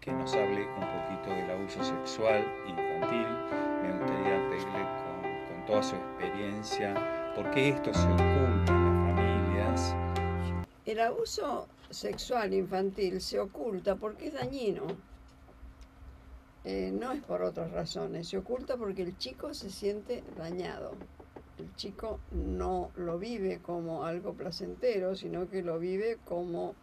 que nos hable un poquito del abuso sexual infantil. Me gustaría pedirle con toda su experiencia por qué esto se oculta en las familias. El abuso sexual infantil se oculta porque es dañino. No es por otras razones, se oculta porque el chico se siente dañado. El chico no lo vive como algo placentero, sino que lo vive como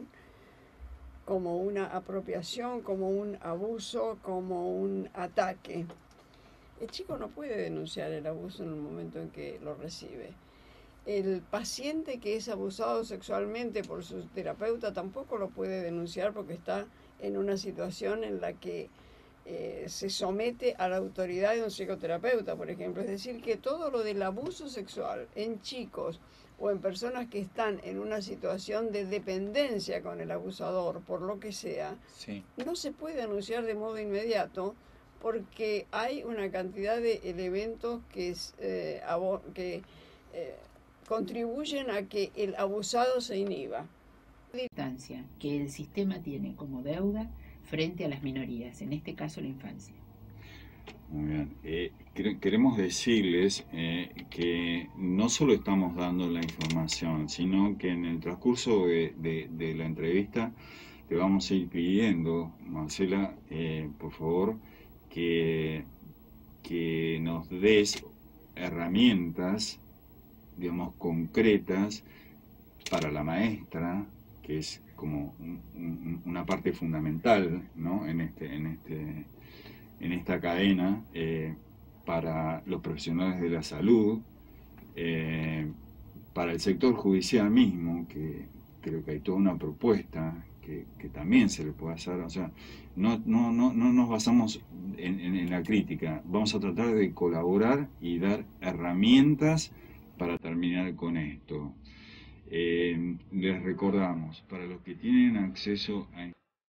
una apropiación, como un abuso, como un ataque. El chico no puede denunciar el abuso en el momento en que lo recibe. El paciente que es abusado sexualmente por su terapeuta tampoco lo puede denunciar porque está en una situación en la que se somete a la autoridad de un psicoterapeuta, por ejemplo. Es decir, que todo lo del abuso sexual en chicos o en personas que están en una situación de dependencia con el abusador, por lo que sea, Sí. no se puede denunciar de modo inmediato porque hay una cantidad de elementos que contribuyen a que el abusado se inhiba. Que el sistema tiene como deuda frente a las minorías, en este caso la infancia. Muy bien. Queremos decirles que no solo estamos dando la información, sino que en el transcurso de la entrevista te vamos a ir pidiendo, Marcela, por favor, que nos des herramientas, digamos, concretas para la maestra, que es como una parte fundamental, ¿no? en esta cadena, para los profesionales de la salud, para el sector judicial mismo, que creo que hay toda una propuesta que también se le puede hacer. O sea, no nos basamos en la crítica, vamos a tratar de colaborar y dar herramientas para terminar con esto. Les recordamos, para los que tienen acceso a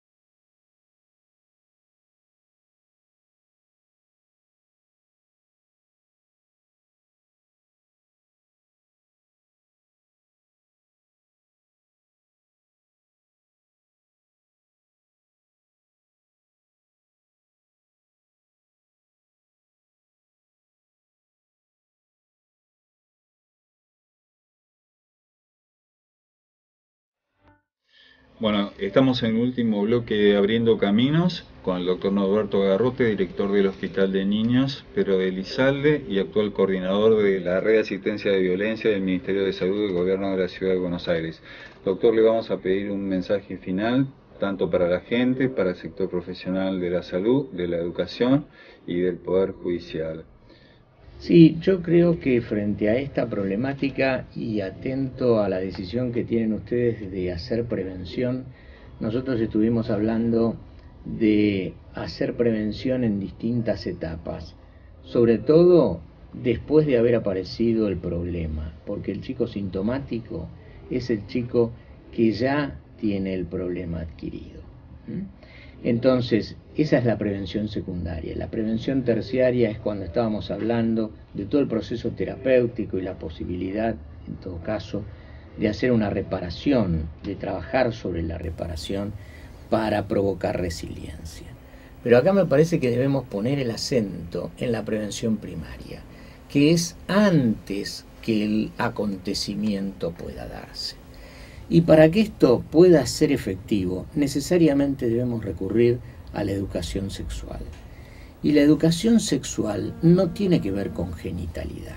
Bueno, estamos en el último bloque de Abriendo Caminos con el doctor Norberto Garrote, director del Hospital de Niños Pedro de Elizalde y actual coordinador de la Red de Asistencia de Violencia del Ministerio de Salud del Gobierno de la Ciudad de Buenos Aires. Doctor, le vamos a pedir un mensaje final, tanto para la gente, para el sector profesional de la salud, de la educación y del Poder Judicial. Sí, yo creo que frente a esta problemática y atento a la decisión que tienen ustedes de hacer prevención, nosotros estuvimos hablando de hacer prevención en distintas etapas, sobre todo después de haber aparecido el problema, porque el chico sintomático es el chico que ya tiene el problema adquirido. Entonces, esa es la prevención secundaria. La prevención terciaria es cuando estábamos hablando de todo el proceso terapéutico y la posibilidad, en todo caso, de hacer una reparación, de trabajar sobre la reparación para provocar resiliencia. Pero acá me parece que debemos poner el acento en la prevención primaria, que es antes que el acontecimiento pueda darse. Y para que esto pueda ser efectivo, necesariamente debemos recurrir a la educación sexual. Y la educación sexual no tiene que ver con genitalidad.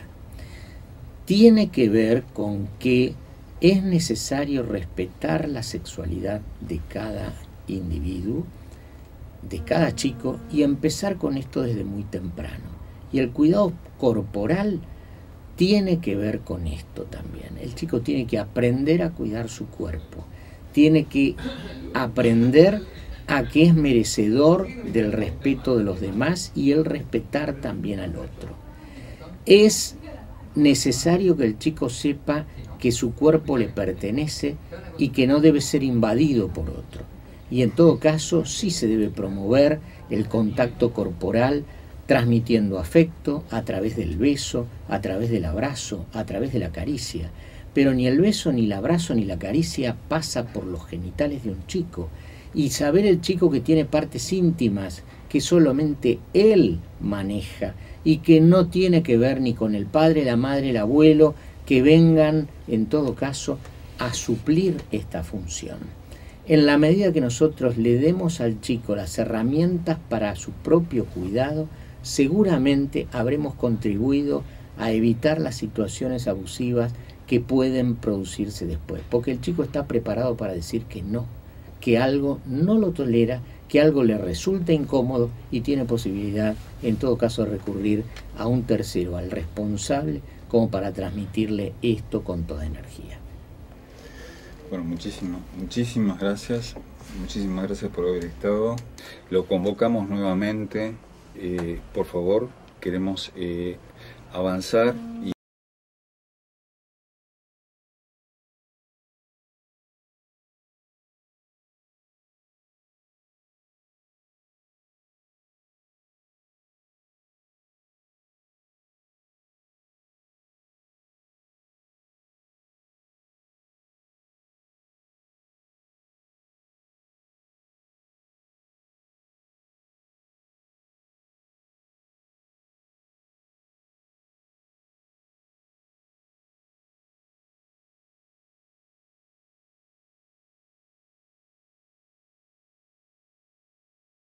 Tiene que ver con que es necesario respetar la sexualidad de cada individuo, de cada chico, y empezar con esto desde muy temprano. Y el cuidado corporal tiene que ver con esto también. El chico tiene que aprender a cuidar su cuerpo, tiene que aprender a que es merecedor del respeto de los demás y el respetar también al otro. Es necesario que el chico sepa que su cuerpo le pertenece y que no debe ser invadido por otro. Y en todo caso sí se debe promover el contacto corporal, transmitiendo afecto a través del beso, a través del abrazo, a través de la caricia. Pero ni el beso, ni el abrazo, ni la caricia pasa por los genitales de un chico. y saber el chico que tiene partes íntimas que solamente él maneja y que no tiene que ver ni con el padre, la madre, el abuelo, que vengan en todo caso a suplir esta función. En la medida que nosotros le demos al chico las herramientas para su propio cuidado, seguramente habremos contribuido a evitar las situaciones abusivas que pueden producirse después, porque el chico está preparado para decir que no, que algo no lo tolera, que algo le resulta incómodo y tiene posibilidad, en todo caso, de recurrir a un tercero, al responsable, como para transmitirle esto con toda energía. Bueno, muchísimas gracias. Muchísimas gracias por haber estado. Lo convocamos nuevamente. Por favor, queremos avanzar.